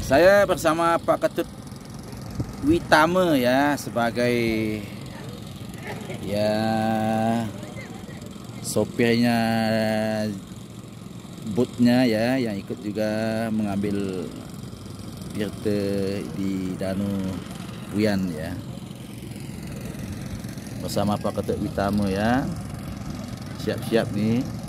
Saya bersama Pak Ketut Witama ya, sebagai ya sopirnya boatnya ya, yang ikut juga mengambil pirte di Danau Wian ya, bersama Pak Ketut Witama ya. Siap-siap nih.